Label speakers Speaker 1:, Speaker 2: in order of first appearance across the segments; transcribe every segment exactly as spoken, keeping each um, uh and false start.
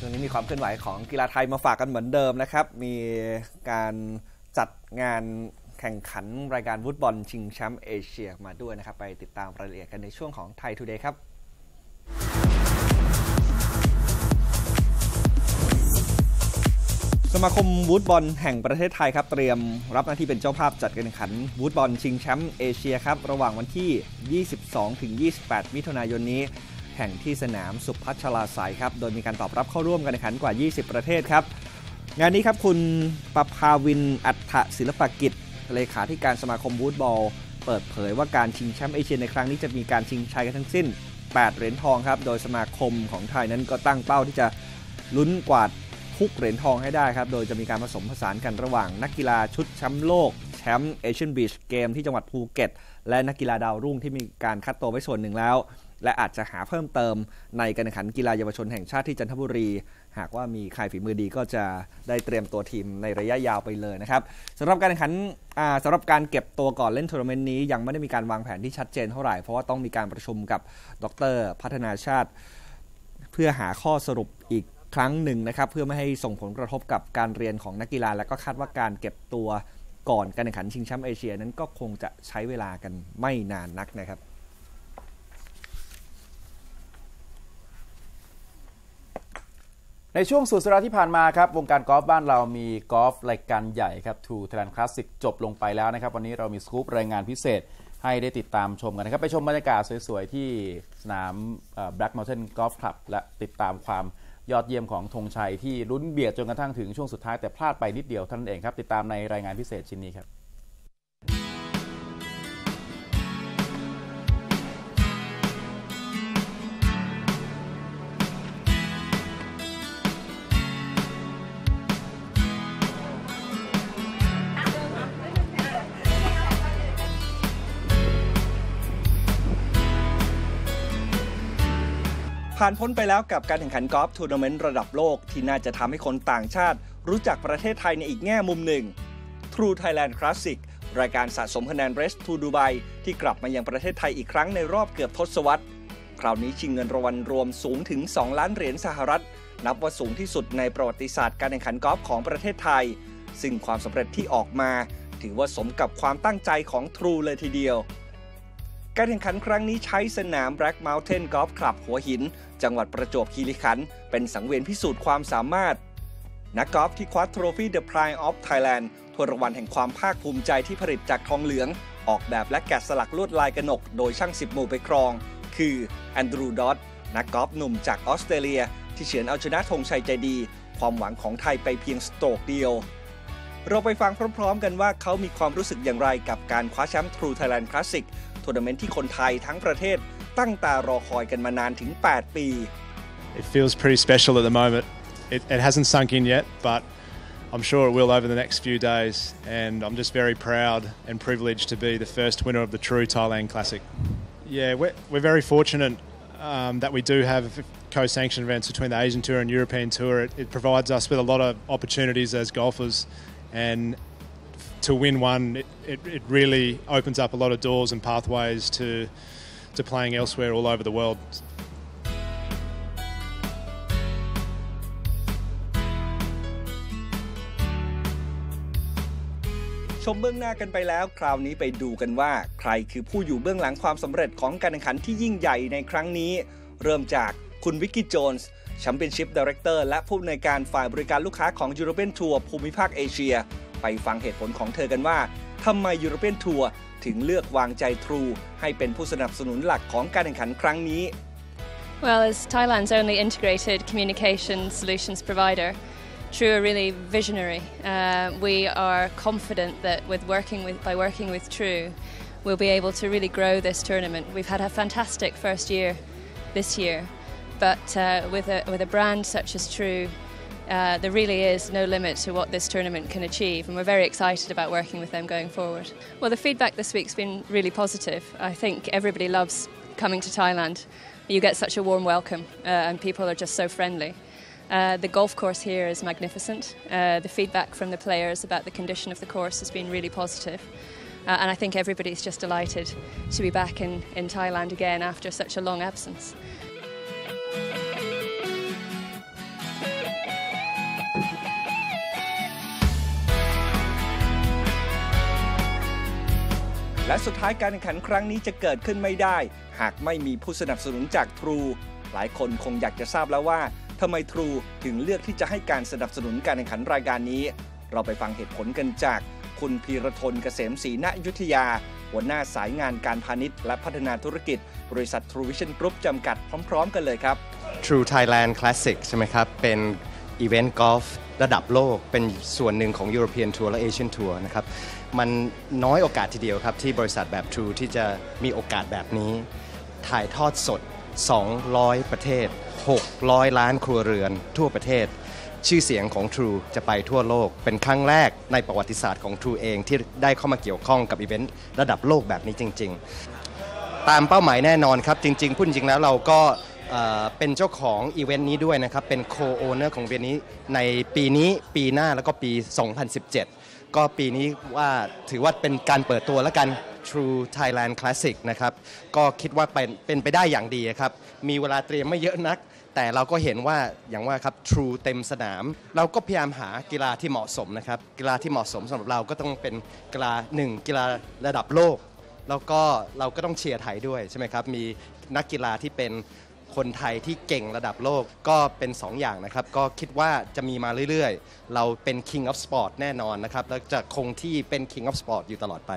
Speaker 1: ช่วงนี้มีความเคลื่อนไหวของกีฬาไทยมาฝากกันเหมือนเดิมนะครับมีการจัดงานแข่งขันรายการฟุตบอลชิงแชมป์เอเชียมาด้วยนะครับไปติดตามรายละเอียดกันในช่วงของไทยทูเดย์ครับสมาคมฟุตบอลแห่งประเทศไทยครับเตรียมรับหน้าที่เป็นเจ้าภาพจัดการแข่งขันฟุตบอลชิงแชมป์เอเชียครับระหว่างวันที่ ยี่สิบสองถึงยี่สิบแปด มิถุนายนนี้แข่งที่สนามสุพัชราไสยครับโดยมีการตอบรับเข้าร่วมการแข่งขันกว่ายี่สิบประเทศครับงานนี้ครับคุณปภาวินอัฏฐศิลปกิจเลขาธิการสมาคมฟุตบอลเปิดเผยว่าการชิงแชมป์เอเชียในครั้งนี้จะมีการชิงชัยกันทั้งสิ้นแปดเหรียญทองครับโดยสมาคมของไทยนั้นก็ตั้งเป้าที่จะลุ้นกวาดทุกเหรียญทองให้ได้ครับโดยจะมีการผสมผสานกันระหว่างนักกีฬาชุดแชมป์โลกแชมป์เอเชียนบีชเกมที่จังหวัดภูเก็ตและนักกีฬาดาวรุ่งที่มีการคัดตัวไว้ส่วนหนึ่งแล้วและอาจจะหาเพิ่มเติมในการแข่งขันกีฬาเยาวชนแห่งชาติที่จันทบุรีหากว่ามีใครฝีมือดีก็จะได้เตรียมตัวทีมในระยะยาวไปเลยนะครับสำหรับการแข่งขันสำหรับการเก็บตัวก่อนเล่นทัวร์นาเมนต์นี้ยังไม่ได้มีการวางแผนที่ชัดเจนเท่าไหร่เพราะว่าต้องมีการประชุมกับดร.พัฒนาชาติเพื่อหาข้อสรุปอีกครั้งหนึ่งนะครับเพื่อไม่ให้ส่งผลกระทบกับการเรียนของนักกีฬาและก็คาดว่าการเก็บตัวก่อนการแข่งขันชิงแชมป์เอเชียนั้นก็คงจะใช้เวลากันไม่นานนักนะครับ
Speaker 2: ในช่วงสุดสัปดาห์ที่ผ่านมาครับวงการกอล์ฟบ้านเรามีกอล์ฟรายการใหญ่ครับ ทู Thailand Classic จบลงไปแล้วนะครับวันนี้เรามีสกู๊ปรายงานพิเศษให้ได้ติดตามชมกันนะครับไปชมบรรยากาศสวยๆที่สนาม Black Mountain Golf Club และติดตามความยอดเยี่ยมของธงชัยที่ลุ้นเบียดจนกระทั่งถึงช่วงสุดท้ายแต่พลาดไปนิดเดียวเท่านั้นเองครับติดตามในรายงานพิเศษชิ้นนี้ครับ
Speaker 1: ผ่านพ้นไปแล้วกับการแข่งขันกอล์ฟทัวร์นาเมนต์ระดับโลกที่น่าจะทำให้คนต่างชาติรู้จักประเทศไทยในอีกแง่มุมหนึ่ง ทู Thailand Classic รายการสะสมคะแนน Race to Dubai ที่กลับมายังประเทศไทยอีกครั้งในรอบเกือบทศวรรษคราวนี้ชิงเงินรางวัลรวมสูงถึงสองล้านเหรียญสหรัฐนับว่าสูงที่สุดในประวัติศาสตร์การแข่งขันกอล์ฟของประเทศไทยซึ่งความสำเร็จที่ออกมาถือว่าสมกับความตั้งใจของ ทู เลยทีเดียวการแข่งขันครั้งนี้ใช้สนาม Black Mountain Golf Club หัวหินจังหวัดประจวบคีรีขันธ์เป็นสังเวียนพิสูจน์ความสามารถนักกอล์ฟที่คว้าโทรฟี่ The Pride of Thailand ถ้วยรางวัลแห่งความภาคภูมิใจที่ผลิตจากทองเหลืองออกแบบและแกะสลักลวดลายกนกโดยช่างสิบหมู่ไปครองคือแอนดรูว์ ดอดนักกอล์ฟหนุ่มจากออสเตรเลียที่เฉือนเอาชนะธงชัยใจดีความหวังของไทยไปเพียงสโตรกเดียวเราไปฟังพร้อมๆกันว่าเขามีความรู้สึกอย่างไรกับการคว้าแชมป์ ทู Thailand Classic ทัวร์นาเมนต์ที่คนไทยทั้งประเทศตั้งตารอคอยกันมานานถึงแปดปี
Speaker 3: It feels pretty special at the moment. It, it hasn't sunk in yet, but I'm sure it will over the next few days. And I'm just very proud and privileged to be the first winner of the True Thailand Classic. Yeah, we're, we're very fortunate um, that we do have co-sanctioned events between the Asian Tour and European Tour. It, it provides us with a lot of opportunities as golfers, and to win one, it, it, it really opens up a lot of doors and pathways to to playing elsewhere all over the world.
Speaker 1: ชมเบื้องหน้ากันไปแล้วคราวนี้ไปดูกันว่าใครคือผู้อยู่เบื้องหลังความสำเร็จของการแข่งขันที่ยิ่งใหญ่ในครั้งนี้เริ่มจากคุณวิกกี้โจนส์แชมเปี้ยนชิพไดเรคเตอร์และผู้อำนวยการฝ่ายบริการลูกค้าของ European Tour ภูมิภาคเอเชียไปฟังเหตุผลของเธอกันว่าทำไม European Tour ถึงเลือกวางใจ True ให้เป็นผู้สนับสนุนหลักของการแข่งขันครั้งนี้
Speaker 4: Well, as Thailand's only integrated communication solutions provider, True are really visionary. Uh, we are confident that with working with by working with True, we'll be able to really grow this tournament. We've had a fantastic first year this year, but uh, with a with a brand such as True, uh, there really is no limit to what this tournament can achieve, and we're very excited about working with them going forward. Well, the feedback this week's been really positive. I think everybody loves coming to Thailand. You get such a warm welcome, uh, and people are just so friendly. Uh, the golf course here is magnificent. Uh, the feedback from the players about the condition of the course has been really positive. Uh, and I think everybody's just delighted to be back in, in Thailand again after such a long absence.
Speaker 1: และสุดท้ายการแข่งขันครั้งนี้จะเกิดขึ้นไม่ได้หากไม่มีผู้สนับสนุนจาก True หลายคนคงอยากจะทราบแล้วว่าทำไม True ถึงเลือกที่จะให้การสนับสนุนการแข่งขันรายการนี้เราไปฟังเหตุผลกันจากคุณพีรทนเกษมศรีณอยุธยาหัวหน้าสายงานการพาณิชย์และพัฒนาธุรกิจบริษัท True Vision Group จำกัดพร้อมๆกันเลยครับ
Speaker 5: True Thailand Classic ใช่ไหมครับเป็นอีเวนต์กอล์ฟระดับโลกเป็นส่วนหนึ่งของ European Tour และ Asian Tour นะครับมันน้อยโอกาสทีเดียวครับที่บริษัทแบบ True ที่จะมีโอกาสแบบนี้ถ่ายทอดสดสองร้อยประเทศหกร้อยล้านครัวเรือนทั่วประเทศชื่อเสียงของ True จะไปทั่วโลกเป็นครั้งแรกในประวัติศาสตร์ของ True เองที่ได้เข้ามาเกี่ยวข้องกับอีเวนต์ระดับโลกแบบนี้จริงๆตามเป้าหมายแน่นอนครับจริงๆพูดจริงแล้วเราก็เป็นเจ้าของอีเวนต์นี้ด้วยนะครับเป็นโคโอเนอร์ของอีเวนต์นี้ในปีนี้ปีหน้าแล้วก็ปีสองพันสิบเจ็ดก็ปีนี้ว่าถือว่าเป็นการเปิดตัวแล้วกัน True Thailand Classic นะครับก็คิดว่าเป็นเป็นไปได้อย่างดีครับมีเวลาเตรียมไม่เยอะนักแต่เราก็เห็นว่าอย่างว่าครับ True เต็มสนามเราก็พยายามหากีฬาที่เหมาะสมนะครับกีฬาที่เหมาะสมสำหรับเราก็ต้องเป็นกีฬาหนึ่งกีฬาระดับโลกแล้วก็เราก็ต้องเชียร์ไทยด้วยใช่ไหมครับมีนักกีฬาที่เป็นคนไทยที่เก่งระดับโลกก็เป็นสองอย่างนะครับก็คิดว่าจะมีมาเรื่อยๆเราเป็น King of Sport แน่นอนนะครับแล้วจะคงที่เป็น King of Sport อยู่ตลอดไป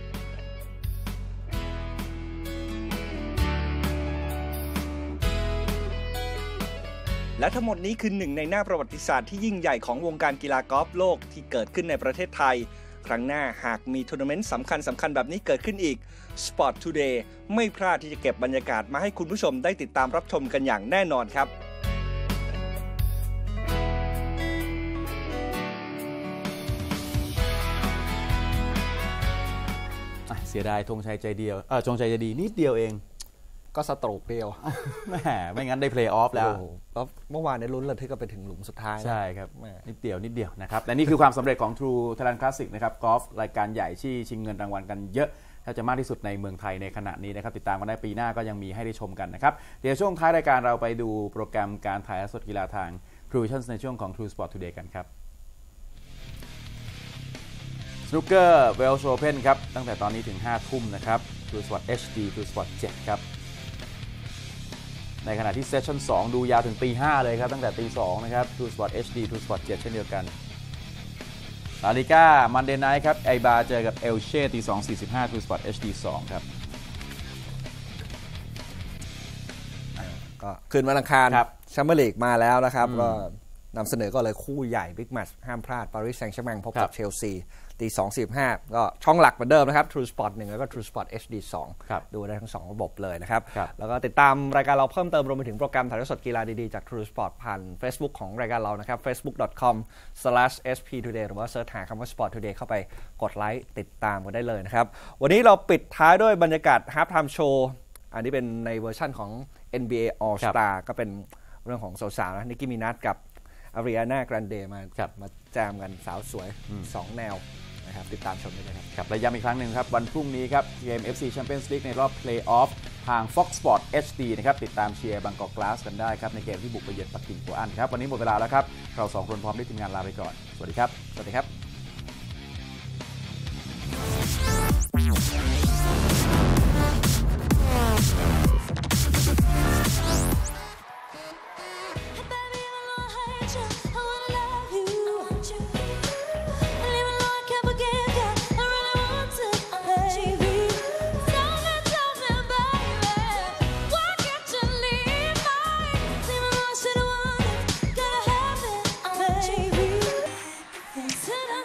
Speaker 1: และทั้งหมดนี้คือหนึ่งในหน้าประวัติศาสตร์ที่ยิ่งใหญ่ของวงการกีฬากอล์ฟโลกที่เกิดขึ้นในประเทศไทยครั้งหน้าหากมีทัวร์นาเมนต์สำคัญสำคัญแบบนี้เกิดขึ้นอีก Sport Today ไม่พลาดที่จะเก็บบรรยากาศมาให้คุณผู้ชมได้ติดตามรับชมกันอย่างแน่นอนครับ
Speaker 2: เสียดายธงชัยใจเดียวเออธงชัยใจดีนิดเดียวเอง
Speaker 1: ก็สโตรกเดียว
Speaker 2: แหมไม่งั้นได้เพลย์ออฟแล้ว
Speaker 1: แล้วเมื่อวานในลุ้นระทึกก็ไปถึงหลุมสุดท้าย
Speaker 2: ใช่ครับนิดเดียวนิดเดียวนะครับและนี่คือความสำเร็จของ True Thailand Classic นะครับกอล์ฟรายการใหญ่ที่ชิงเงินรางวัลกันเยอะถ้าจะมากที่สุดในเมืองไทยในขณะนี้นะครับติดตามกันได้ปีหน้าก็ยังมีให้ได้ชมกันนะครับเดี๋ยวช่วงท้ายรายการเราไปดูโปรแกรมการถ่ายทอดสดกีฬาทาง True Vision ในช่วงของ True Sport Today กันครับสนุกเกอร์เวลส์โอเพ่นครับตั้งแต่ตอนนี้ถึงห้าทุ่มนะครับ True Sport เอช ดี True Sport เจ็ดครับในขณะที่เซสชั่นสองดูยาวถึงตีห้าเลยครับตั้งแต่ตีสองนะครับ True Sport เอช ดี True Sport เจ็ดเช่นเดียวกันลาลิก้ามันเดย์ไนท์ครับไอบาเจอกับเอลเช่ตีสองสี่สิบห้า True Sport เอช ดี สองครับ
Speaker 1: ก็คืนวันอังคารแชมเปี้ยนลีกมาแล้วนะครับก็นำเสนอก็เลยคู่ใหญ่บิ๊กแมตช์ห้ามพลาดปารีสแซงต์แชร์แมงพบกับเชลซีตีสองสี่สิบห้าก็ช่องหลักเหมือนเดิมนะครับ True Sport หนึ่งแล้วก็ True Sport เอช ดี สองดูได้ทั้งสองระบบเลยนะครับแล้วก็ติดตามรายการเราเพิ่มเติมรวมไปถึงโปรแกรมถ่ายทอดสดกีฬาดีๆจาก True Sport ผ่าน Facebook ของรายการเรานะครับ เฟซบุ๊ก ดอท คอม สแลช เอส พี ทูเดย์ หรือว่าเสิร์ชหาคำว่า Sport Today เข้าไปกดไลค์ติดตามกันได้เลยนะครับวันนี้เราปิดท้ายด้วยบรรยากาศ Half Time Show อันนี้เป็นในเวอร์ชั่นของ เอ็น บี เอ All Star ก็เป็นเรื่องของสาวๆนะนิกกี้มินัทกับอาริอาน่า แกรนเดมามาแจมกันสาวสวยสองแนวนะครับติดตามชมได้เลยครับ
Speaker 2: ครับและย้ำอีกครั้งหนึ่งครับวันพรุ่งนี้ครับเกม เอฟ ซี Champions League ในรอบ Play-off ทาง Fox Sport เอช ดี นะครับติดตามเชียร์บางกอกกลาสกันได้ครับในเกมที่บุกไปเยือนปักกิ่งกัวอันครับวันนี้หมดเวลาแล้วครับเราสองคนพร้อมด้วยทีมงานลาไปก่อนสวัสดีครับ
Speaker 1: สวัสดีครับ
Speaker 6: Sit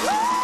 Speaker 2: Woo!